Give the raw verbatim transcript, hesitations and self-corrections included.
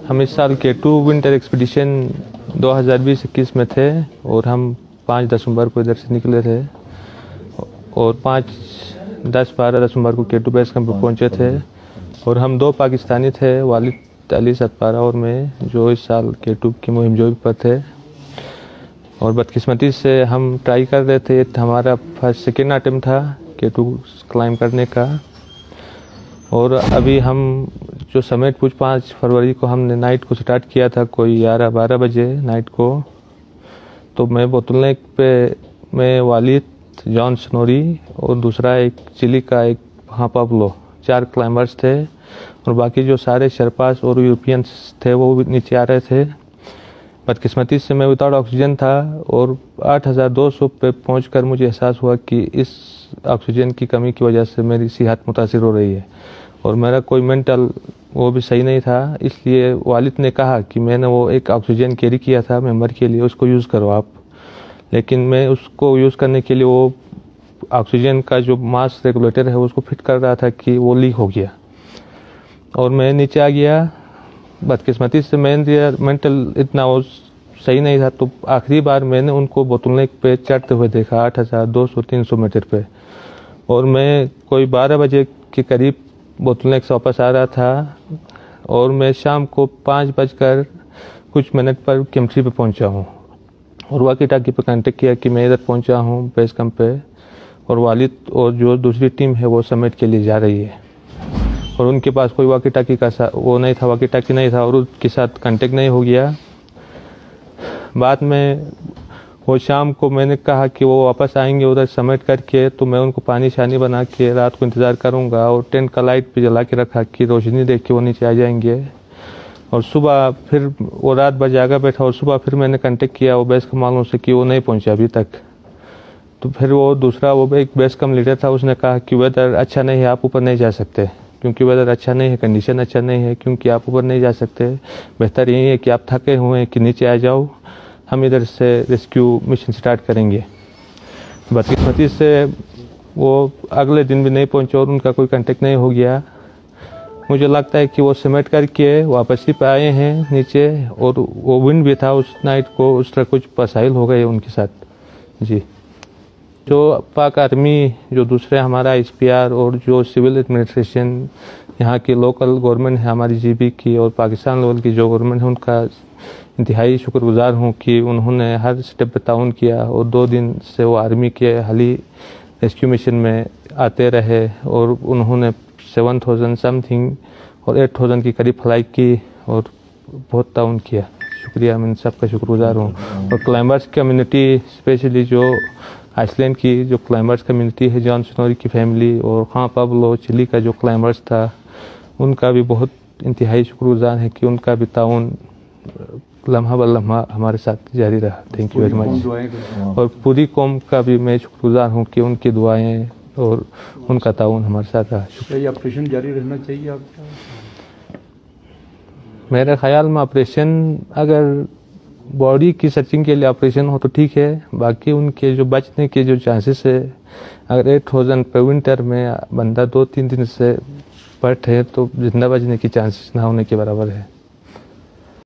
हम इस साल के टू विंटर एक्सपीडिशन दो हज़ार बीस इक्कीस में थे और हम पाँच दिसंबर को इधर से निकले थे और पाँच दस बारह दिसंबर को के टू बेस कैंप पर पहुँचे थे। और हम दो पाकिस्तानी थे, वालिद अली सतपारा और मैं, जो इस साल के टू की मुहिम जोई पर थे। और बदकिस्मती से हम ट्राई कर रहे थे, हमारा फर्स्ट सेकेंड अटेम्प्ट था के टू क्लाइम करने का। और अभी हम जो समेट कुछ पाँच फरवरी को हमने नाइट को स्टार्ट किया था, कोई ग्यारह बारह बजे नाइट को। तो मैं बोतल लेक पे मैं वालिद जॉन स्नोरी और दूसरा एक चिली का एक हाँ पाब्लो, चार क्लाइंबर्स थे। और बाकी जो सारे शर्पास और यूरोपियंस थे वो भी नीचे आ रहे थे। बदकिस्मती से मैं विदाउट ऑक्सीजन था और आठ हज़ार दो सौ पे पहुंचकर मुझे एहसास हुआ कि इस ऑक्सीजन की कमी की वजह से मेरी सेहत मुतासिर हो रही है और मेरा कोई मेंटल वो भी सही नहीं था। इसलिए वालिद ने कहा कि मैंने वो एक ऑक्सीजन कैरी किया था मेंबर के लिए, उसको यूज़ करो आप। लेकिन मैं उसको यूज़ करने के लिए वो ऑक्सीजन का जो मास रेगुलेटर है उसको फिट कर रहा था कि वो लीक हो गया और मैं नीचे आ गया। बदकिस्मती से मैं मेंटल इतना वो सही नहीं था। तो आखिरी बार मैंने उनको बोतल लेक पे चढ़ते हुए देखा आठ हज़ार दो सौ तीन सौ मीटर पे। और मैं कोई बारह बजे के करीब बोतल लेक से वापस आ रहा था और मैं शाम को पाँच बजकर कुछ मिनट पर केम्ट्री पे पहुंचा हूं और वाकी टाकी पे कांटेक्ट किया कि मैं इधर पहुंचा हूं बेस कैंप पे और वालिद और जो दूसरी टीम है वो समिट के लिए जा रही है। और उनके पास कोई वाकी टाकी का वो नहीं था, वाकी टाकी नहीं था और उसके साथ कांटेक्ट नहीं हो गया। बाद में वो शाम को मैंने कहा कि वो वापस आएंगे उधर समिट करके, तो मैं उनको पानी शानी बना के रात को इंतज़ार करूंगा और टेंट का लाइट भी जला के रखा कि रोशनी देख के वो नीचे आ जाएंगे। और सुबह फिर वो रात भर जागा बैठा और सुबह फिर मैंने कांटेक्ट किया वो बेस कैंप वालों से कि वो नहीं पहुंचा अभी तक। तो फिर वो दूसरा वो एक बेस कैंप लीडर था, उसने कहा कि वेदर अच्छा नहीं है, आप ऊपर नहीं जा सकते, क्योंकि वेदर अच्छा नहीं है, कंडीशन अच्छा नहीं है, क्योंकि आप ऊपर नहीं जा सकते। बेहतर यही है कि आप थके हुए हैं कि नीचे आ जाओ, हम इधर से रेस्क्यू मिशन स्टार्ट करेंगे। बदकिस्मती से वो अगले दिन भी नहीं पहुंचे और उनका कोई कांटेक्ट नहीं हो गया। मुझे लगता है कि वो समेट करके वापस ही पे आए हैं नीचे और वो विंड भी था उस नाइट को, उस तरह कुछ मसाइल हो गए उनके साथ जी। जो पाक आर्मी, जो दूसरे हमारा एस पी आर और जो सिविल एडमिनिस्ट्रेशन, यहाँ की लोकल गवर्नमेंट है हमारी जी बी की और पाकिस्तान लेवल की जो गवर्नमेंट है, उनका इंतहाई शुक्रगुजार हूँ कि उन्होंने हर स्टेप पे ताउन किया और दो दिन से वो आर्मी के हाली रेस्क्यू मिशन में आते रहे और उन्होंने सेवन थाउजेंड समथिंग और एट थाउजेंड की करीब फ्लाई की और बहुत ताउन किया। शुक्रिया, मैं सबका शुक्रगुजार हूँ। और क्लाइंबर्स कम्युनिटी, स्पेशली जो आइसलैंड की जो क्लाइंबर्स कम्युनिटी है, जॉन स्नोरी की फैमिली और खां पाब्लो चिली का जो क्लाइंबर्स था, उनका भी बहुत इंतहाई शुक्रगुजार है कि उनका भी ताउन लम्हा ब लम्हा हमारे साथ जारी रहा। Thank you very much. और पूरी कौम का भी मैं शुक्रगुजार हूँ कि उनकी दुआएं और उनका ताउन हमारे साथ रहा। शुक्रिया। ऑपरेशन जारी रहना चाहिए आपका? मेरे ख्याल में ऑपरेशन अगर बॉडी की सर्चिंग के लिए ऑपरेशन हो तो ठीक है, बाकी उनके जो बचने के जो चांसेस है, अगर एट थाउजेंड पे विंटर में बंदा दो तीन दिन से पट है तो जिंदा बचने की चांसेस ना होने के बराबर है।